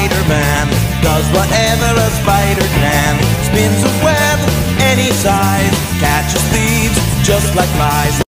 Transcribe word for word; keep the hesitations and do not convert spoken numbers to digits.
SpiderMan does whatever a spider can. Spins a web any size, catches thieves just like flies.